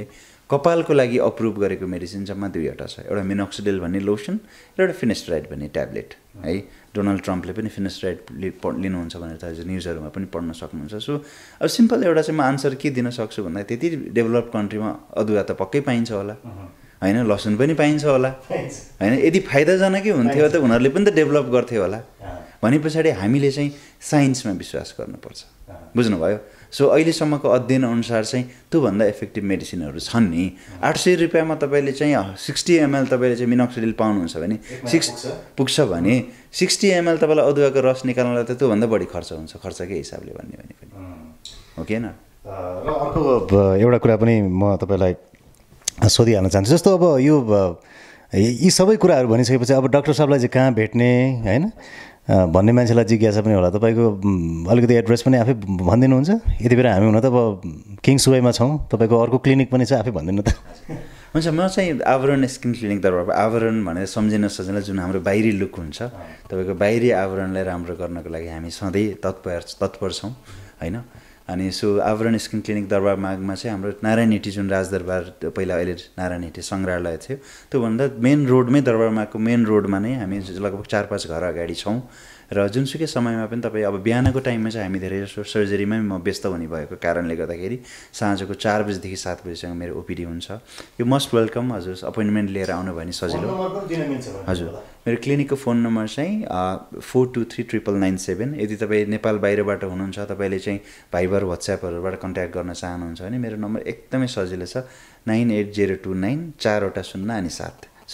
Speaker 1: कपालको लागि अप्रुभ गरेको मेडिसिन जम्मा 2वटा छ। एउटा मिनोक्सिडिल भन्ने लोसन र एउटा फिनेस्ट्राइड भन्ने ट्याब्लेट है। डोनाल्ड ट्रम्पले पनि फिनेस्ट्राइड लिनुहुन्छ भनेर त आज न्युजहरूमा पनि पढ्न सक्नुहुन्छ। सो अब सिम्पल एउटा चाहिँ म आन्सर के दिन सक्छु भन्दा त्यति डेभलप कन्ट्रीमा अदुवा त पक्कै पाइन्छ होला होइन, लसुन पनि पाइन्छ होला होइन। यदि फाइदाजनकै हुन्थ्यो त उनीहरूले पनि त डेभलप गर्थ्यो होला। भने पछाडि हामीले चाहिँ साइन्समा विश्वास गर्नुपर्छ, बुझ्नुभयो। सो अहिलेसम्मको अध्ययन अनुसार चाहिँ त्योभन्दा इफेक्टिभ मेडिसिनहरू छन् नि। 800 रुपियाँमा तपाईँले चाहिँ 60 ml तपाईँले चाहिँ मिनोक्सिडिल पाउनुहुन्छ भने पुग्छ भने 60 ml तपाईँलाई अदुवाको रस निकाल्नलाई त त्योभन्दा बढी खर्च हुन्छ, खर्चकै हिसाबले भन्ने भने पनि हो कि होइन।
Speaker 2: र अर्को एउटा कुरा पनि म तपाईँलाई सोधिहाल्न चाहन्छु, जस्तो अब यो यी सबै कुराहरू भनिसकेपछि अब डाक्टर साहबलाई चाहिँ कहाँ भेट्ने होइन भन्ने मान्छेलाई जिज्ञासा पनि होला। तपाईँको अलिकति एड्रेस पनि आफै भनिदिनुहुन्छ? यति बेला हामी हुन त अब किङ्सवेमा छौँ, तपाईँको अर्को क्लिनिक पनि छ, आफै भनिदिनु त।
Speaker 1: हुन्छ, म चाहिँ आवरण स्किन क्लिनिक दरबार, आवरण भनेर सम्झिन सजिलो जुन हाम्रो बाहिरी लुक हुन्छ तपाईँको बाहिरी आवरणलाई राम्रो गर्नको लागि हामी सधैँ तत्पर छौँ होइन। अनि सो आवरण स्किन क्लिनिक दरबार मागमा चाहिँ हाम्रो नारायण हिटी जुन राजदरबार पहिला अहिले नारायण हिटी सङ्ग्रहालय थियो त्योभन्दा मेन रोडमै दरबार मागको मेन रोडमा नै हामी लगभग 4-5 घर अगाडि छौँ। र जुनसुकै समयमा पनि तपाईँ अब बिहानको टाइममा चाहिँ हामी धेरै जसो सर्जरीमै म व्यस्त हुने भएको कारणले गर्दाखेरि साँझको 4 बजीदेखि 7 बजीसम्म मेरो ओपिडी हुन्छ। यो मस्ट वेलकम, हजुर अपोइन्टमेन्ट लिएर आउनु भयो भने सजिलो। हजुर, मेरो क्लिनिकको फोन नम्बर चाहिँ 423997। यदि तपाईँ नेपाल बाहिरबाट हुनुहुन्छ, तपाईँले चाहिँ भाइबर व्हाट्सएपहरूबाट कन्ट्याक्ट गर्न चाहनुहुन्छ भने मेरो नम्बर एकदमै सजिलो छ 98029 4वटा 0 अनि 7। सो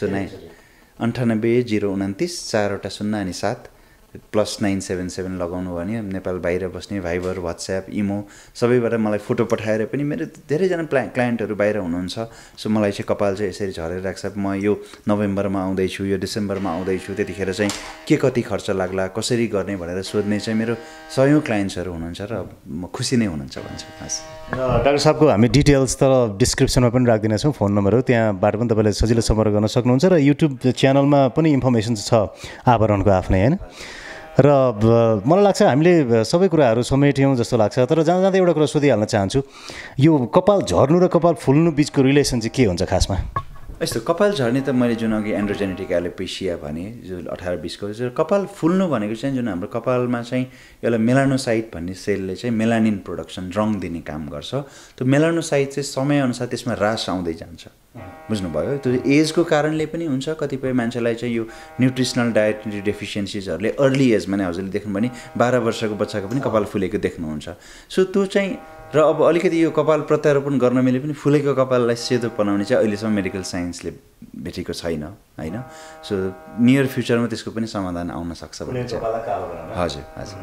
Speaker 1: 98029 4वटा 0 अनि 7 +977 लगाउनु भयो भने नेपाल बाहिर बस्ने भाइबर व्हाट्सएप इमो सबैबाट मलाई फोटो पठाएर पनि मेरो धेरैजना क्लाइन्टहरू बाहिर हुनुहुन्छ। सो मलाई चाहिँ कपाल चाहिँ यसरी झरेर राख्छ, म यो नोभेम्बरमा आउँदैछु, यो डिसेम्बरमा आउँदैछु, त्यतिखेर चाहिँ के कति खर्च लाग्ला, कसरी गर्ने भनेर सोध्ने चाहिँ मेरो 100 क्लाइन्ट्सहरू हुनुहुन्छ र म खुसी नै हुनुहुन्छ भन्छु।
Speaker 2: र डाक्टर साहबको हामी डिटेल्स त डिस्क्रिप्सनमा पनि राखिदिनेछौँ, फोन नम्बरहरू त्यहाँबाट पनि तपाईँले सजिलो सम्पर्क गर्न सक्नुहुन्छ। र युट्युब च्यानलमा पनि इन्फर्मेसन छ आवरणको आफ्नै होइन। र मलाई लाग्छ हामीले सबै कुराहरू समेट्यौँ जस्तो लाग्छ। तर जाँदा जाँदै एउटा कुरा सोधिहाल्न चाहन्छु, यो कपाल झर्नु र कपाल फुल्नु बिचको रिलेसन चाहिँ के हुन्छ खासमा?
Speaker 1: यस्तो कपाल झर्ने त मैले जुन अघि एन्ड्रोजेनेटिक एलोपेसिया भने जो 18-20 को कपाल फुल्नु भनेको चाहिँ जुन हाम्रो कपालमा चाहिँ यसलाई मेलानोसाइट भन्ने सेलले चाहिँ मेलानिन प्रोडक्सन रङ दिने काम गर्छ। त्यो मेलानोसाइट चाहिँ समयअनुसार त्यसमा ह्रास आउँदै जान्छ, बुझ्नुभयो। त्यो एजको कारणले पनि हुन्छ, कतिपय मान्छेलाई चाहिँ यो न्युट्रिसनल डायट्री डेफिसियन्सिजहरूले अर्ली एजमा नै हजुरले देख्नु भने 12 वर्षको बच्चाको पनि कपाल फुलेको देख्नुहुन्छ। सो त्यो चाहिँ र अब अलिकति यो कपाल प्रत्यारोपण गर्न मैले पनि फुलेको कपाललाई सेतो बनाउने चाहिँ अहिलेसम्म मेडिकल साइन्सले भेटेको छैन होइन। सो नियर फ्युचरमा त्यसको पनि समाधान आउन सक्छ भन्ने चाहिँ हजुर हजुर।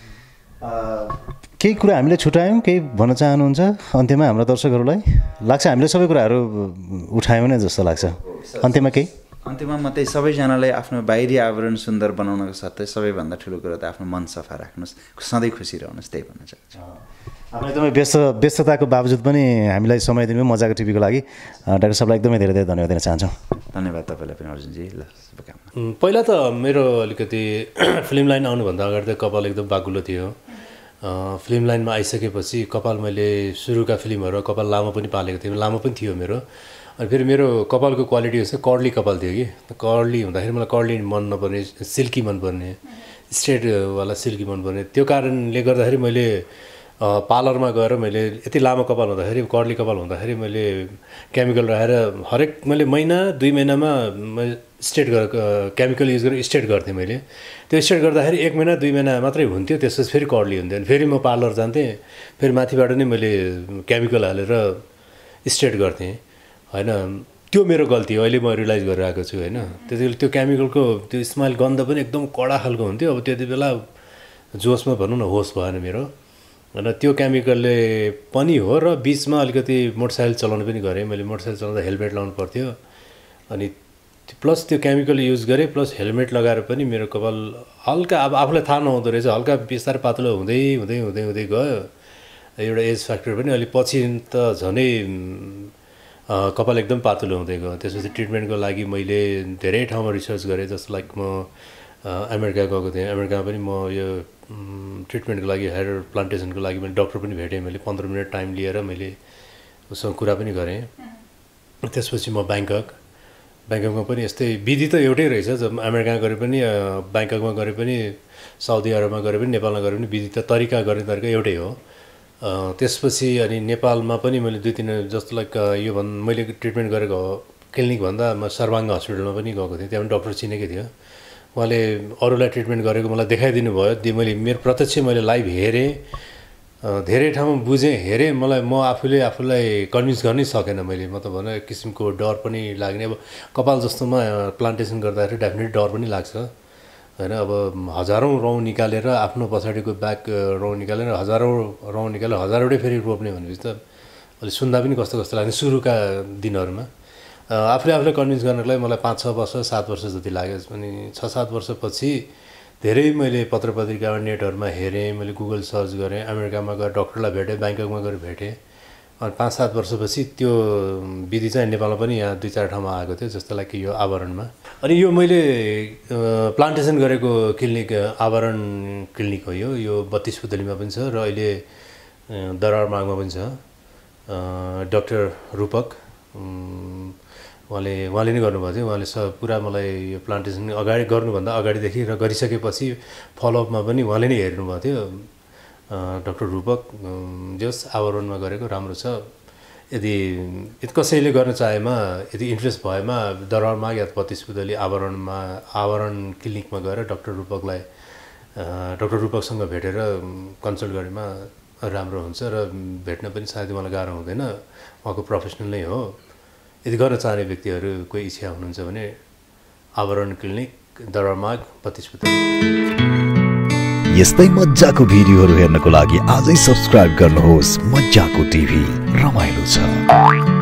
Speaker 2: केही कुरा हामीले छुट्यायौँ, केही भन्न चाहनुहुन्छ अन्त्यमा हाम्रा दर्शकहरूलाई? लाग्छ हामीले सबै कुराहरू उठायौँ नै जस्तो लाग्छ। अन्त्यमा केही?
Speaker 1: अन्त्यमा म त्यही सबैजनालाई आफ्नो बाहिरी आवरण सुन्दर बनाउनको साथै सबैभन्दा ठुलो कुरा त आफ्नो मन सफा राख्नुहोस्, सधैँ खुसी रहनुहोस्, त्यही भन्न चाहन्छु।
Speaker 2: આપણે एकदमै व्यस्तताको बावजुद पनि हामीलाई समय दिनुभयो मजाको टिभीको लागि। डाक्टर साहबलाई एकदमै धेरै धेरै धन्यवाद दिन चाहन्छौँ।
Speaker 1: धन्यवाद तपाईँलाई पनि अर्जुनजी, ल शुभकामना।
Speaker 3: पहिला त मेरो अलिकति फिल्म लाइन आउनुभन्दा अगाडि त कपाल एकदम बाक्लो थियो। फिल्म लाइनमा आइसकेपछि कपाल मैले सुरुका फिल्महरू कपाल लामो पनि पालेको थिएँ, लामो पनि थियो मेरो। अनि फेरि मेरो कपालको क्वालिटी चाहिँ कर्ली कपाल थियो कि, कर्ली हुँदाखेरि मलाई कर्ली मन नपर्ने, सिल्की मनपर्ने, स्ट्रेटवाला सिल्की मनपर्ने। त्यो कारणले गर्दाखेरि मैले पार्लरमा गएर मैले यति लामो कपाल हुँदाखेरि, कर्ली कपाल हुँदाखेरि मैले केमिकल राखेर हरेक मैले महिना 2 महिनामा स्ट्रेट गरेर केमिकल युज गरेर स्ट्रेट गर्थेँ मैले। त्यो स्ट्रेट गर्दाखेरि 1 महिना 2 महिना मात्रै हुन्थ्यो, त्यसपछि फेरि कर्ली हुन्थ्यो। अनि फेरि म पार्लर जान्थेँ, फेरि माथिबाट नै मैले केमिकल हालेर स्ट्रेट गर्थेँ होइन। त्यो मेरो गल्ती हो, अहिले म रियलाइज गरिरहेको छु होइन। त्यति बेला त्यो केमिकलको त्यो स्मेल गन्ध पनि एकदम कडा खालको हुन्थ्यो। अब त्यति बेला जोसमा भनौँ न होस भएन मेरो होइन। त्यो केमिकलले पनि हो र बिचमा अलिकति मोटरसाइकल चलाउनु पनि गरेँ मैले। मोटरसाइकल चलाउँदा हेलमेट लाउनु पर्थ्यो, अनि प्लस त्यो केमिकल युज गरेँ प्लस हेलमेट लगाएर पनि मेरो कपाल हल्का अब आफूलाई थाहा नहुँदो रहेछ हल्का बिस्तारै पातलो हुँदै हुँदै हुँदै हुँदै गयो। एउटा एज फ्याक्टर पनि अलिक पछि त झनै कपाल एकदम पातलो हुँदै गयो। त्यसपछि ट्रिटमेन्टको लागि मैले धेरै ठाउँमा रिसर्च गरेँ, जस्तो लाइक म अमेरिका गएको थिएँ। अमेरिकामा पनि म यो ट्रिटमेन्टको लागि हेयर प्लान्टेसनको लागि मैले डक्टर पनि भेटेँ। मैले 15 मिनट टाइम लिएर मैले उसँग कुरा पनि गरेँ त्यसपछि म ब्याङ्ककमा पनि यस्तै विधि त एउटै रहेछ। जब अमेरिकामा गरे पनि ब्याङ्ककमा गरे पनि साउदी अरबमा गरे पनि नेपालमा गरे पनि विधि त तरिका गर्ने तरिका एउटै हो। त्यसपछि अनि नेपालमा पनि मैले 2-3 जस्तो लाइक मैले ट्रिटमेन्ट गरेको क्लिनिक भन्दा म सर्वाङ्ग हस्पिटलमा पनि गएको थिएँ। त्यहाँ पनि डक्टर चिनेकै थियो। उहाँले अरूलाई ट्रिटमेन्ट गरेको मलाई देखाइदिनु भयो। मेरो प्रत्यक्ष मैले लाइभ हेरेँ, धेरै ठाउँमा बुझेँ, हेरेँ। म आफूलाई कन्भिन्स गर्नै सकेन मैले। म त भने किसिमको डर पनि लाग्ने। अब कपाल जस्तोमा प्लान्टेसन गर्दाखेरि डेफिनेटली डर पनि लाग्छ होइन। अब हजारौँ रौँ निकालेर आफ्नो पछाडिको ब्याक रौँ निकालेर हजारौँवटै फेरि रोप्ने भनेपछि त अहिले सुन्दा पनि कस्तो लाग्ने सुरुका दिनहरूमा। आफूलाई कन्भिन्स गर्नको लागि मलाई 5-6 वर्ष 7 वर्ष जति लाग्यो। अनि 6-7 वर्षपछि धेरै मैले पत्र पत्रिका नेटहरूमा हेरेँ, मैले गुगल सर्च गरेँ, अमेरिकामा गएर डक्टरलाई भेटेँ, ब्याङ्ककमा गएर भेटेँ। अनि 5-7 वर्षपछि त्यो विधि चाहिँ नेपालमा पनि यहाँ 2-4 ठाउँमा आएको थियो, जस्तो कि यो आवरणमा। अनि यो मैले प्लान्टेसन गरेको क्लिनिक आवरण क्लिनिक हो। यो 32 पुतलीमा पनि छ र अहिले दरार मार्गमा पनि छ। डाक्टर रूपक उहाँले नै गर्नुभएको थियो। उहाँले पुरा मलाई यो प्लान्टेसन गर्नुभन्दा अगाडिदेखि र गरिसकेपछि फलोअपमा पनि उहाँले नै हेर्नुभएको थियो। डाक्टर रूपक जस आवरणमा गरेको राम्रो छ। यदि कसैले गर्न चाहेमा, यदि इन्ट्रेस्ट भएमा दरबारमा या 32 पुतली आवरण क्लिनिकमा गएर डाक्टर रूपकसँग भेटेर कन्सल्ट गरेमा राम्रो हुन्छ र भेट्न पनि सायद मलाई गाह्रो हुँदैन। उहाँको प्रोफेसनल नै हो। यदि गर्न चाहने व्यक्तिहरू कोही इच्छा हुनुहुन्छ भने आवरण क्लिनिक दरबारमाग 32 पुतली।
Speaker 4: यस्तै मज्जाको भिडियोहरू हेर्नको लागि आजै सब्स्क्राइब गर्नुहोस् मज्जाको टिभी, रमाइलो छ।